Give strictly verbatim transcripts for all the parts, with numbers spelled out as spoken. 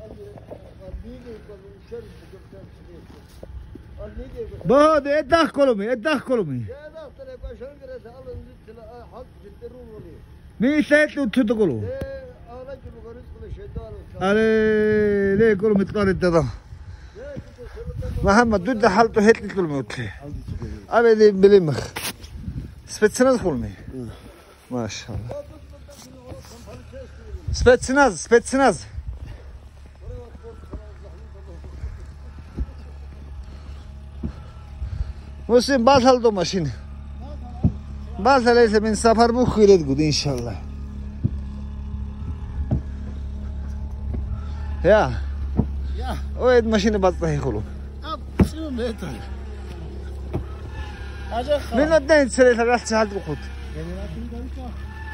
بهذا ادخ كلمي ادخ كلمي مي سيت لو تدقلو علي ليه كلمي تقارد ده محمد دود حالته هيت لي كلمي وتلي ابي بلمخ سبتسناز كلمي ما شاء الله سبتسناز سبتسناز مسلم باثل دو ماشين باثل ليس من سفر بخيرت قد ان شاء الله يا يا وين ماشين بطه يخلو اب شنو متر اجا من الدين سريت راح تساعد بخوت يعني ما تقدر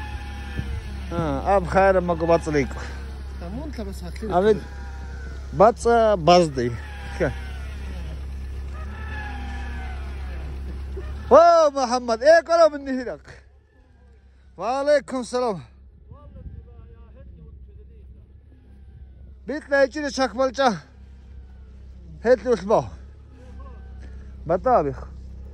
اه اب خير ما قبط ليك مو انت بس هتلي ابد بطس بازدي اوه محمد ايه قالوا مني هناك وعليكم السلام بيت لا يجي شاك بلجا هات لي وصباح بطابخ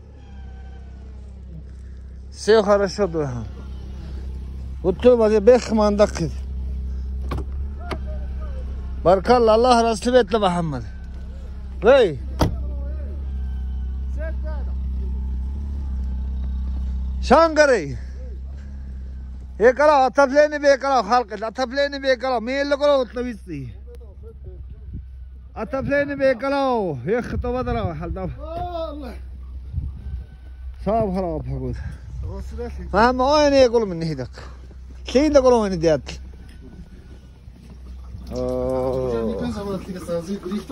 سيو хорошо دوها قلت له ما بيخ ما عندك كده بارك الله الله راس بيت محمد وي شانغري ये करो अतफले ने बे करो खालक अतफले ने बे करो मेल करो तविस्ती अतफले ने बे करो ये खतवा दरा हलदा والله صاب خلاص فقود وصلت لي فهم وين يقول من هيدك شيء يقولوا من ديات جاني اوه كان زمان تلقى صنازير بريفتو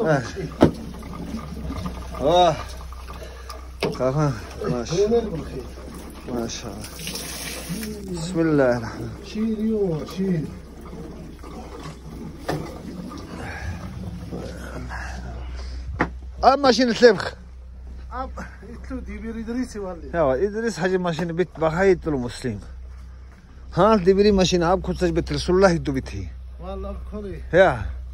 اه كفا ماشي هي نرجع الخير ما شاء الله بسم الله الرحمن شيل يوم شيل الرحيم ماشين سلبخ اب يتلو ديبير ادريسي والله يا ادريس حاجه ماشين بيت بخيت المسلم ها دبري ماشين اب كنت بيت رسول الله يدو بيتي والله خلي يا